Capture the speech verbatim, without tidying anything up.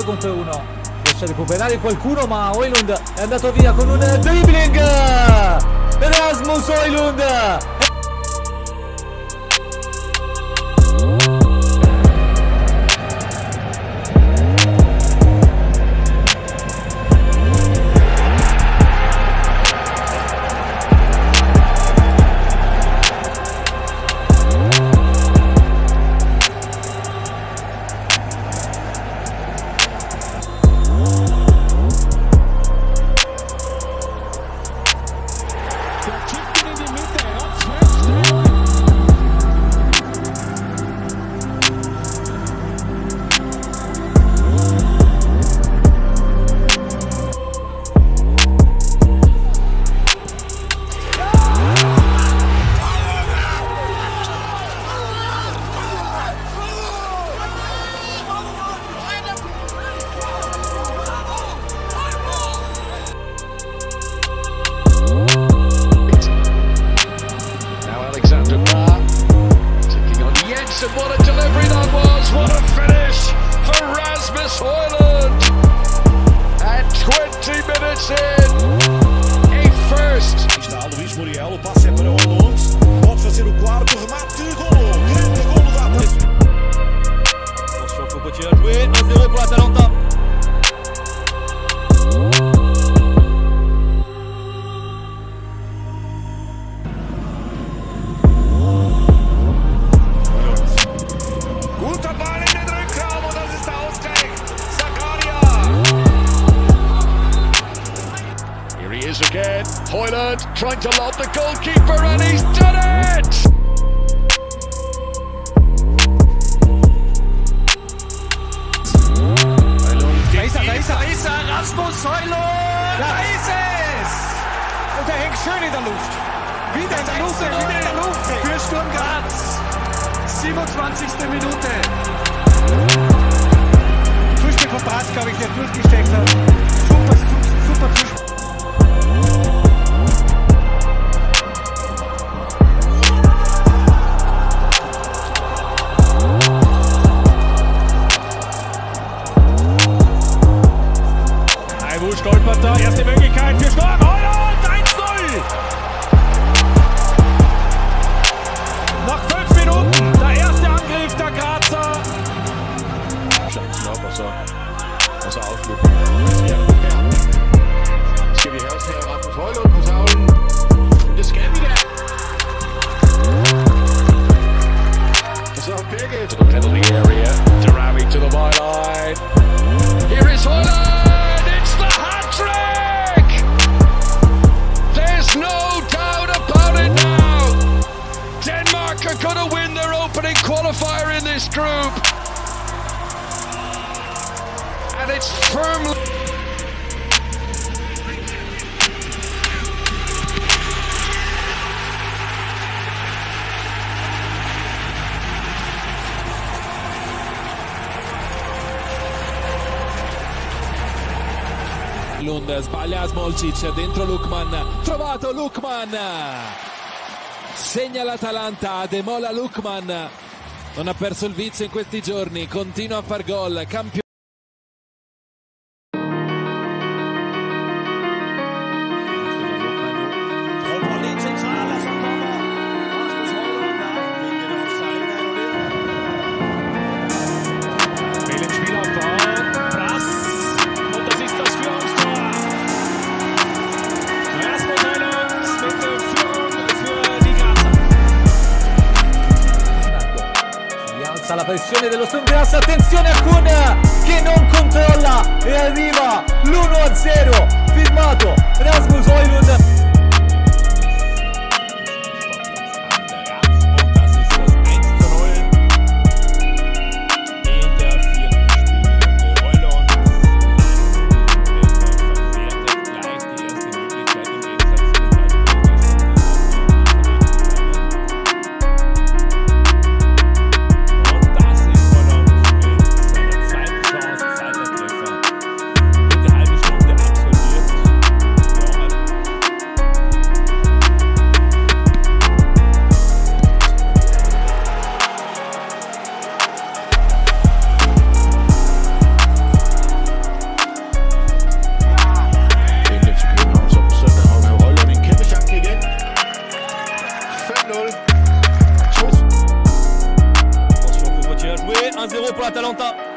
contro uno, riesce a recuperare qualcuno, ma Højlund è andato via con un dribbling. Rasmus Højlund. And what a delivery that was! What a finish for Rasmus Højlund! And twenty minutes in, a first. Está Luís Muriel, o passe é para Højlund. Pode fazer o quarto remate. Golo! Grande golo da Atalanta. Attention, faut continuer à jouer. un zéro pour Atalanta. Again, Højlund trying to lob the goalkeeper and he's done it! Da ist er, da ist er, da ist er, Rasmus Højlund! Da ist es! Und er hängt schön in der Luft. Wieder in der Luft, wieder in der Luft. Für Sturm Graz. siebenundzwanzigste Minute. Zuspiel von Bratz, glaube ich, der durchgesteckt hat. Super, super Zuspiel. Stolpert da, erste Möglichkeit für Sturm. Højlund, eins null! Nach fünf Minuten, der erste Angriff der Grazer. Chancen op, og så, og så afslutten. Skal vi også have Rasmus Højlund på tavlen? Det skal vi da. Og så begge. To the penalty area, Darabi to the byline. Here is Højlund! There's no doubt about it now. Denmark are going to win their opening qualifier in this group. And it's firmly... Lund sbaglia Smolcic, dentro Lukman, trovato Lukman, segna l'Atalanta, demola Lukman, non ha perso il vizio in questi giorni, continua a far gol, campione. La pressione dello Sturm Graz, attenzione a Kuhn che non controlla e arriva l'uno a zero, firmato Rasmus Højlund. pour l'Atalanta.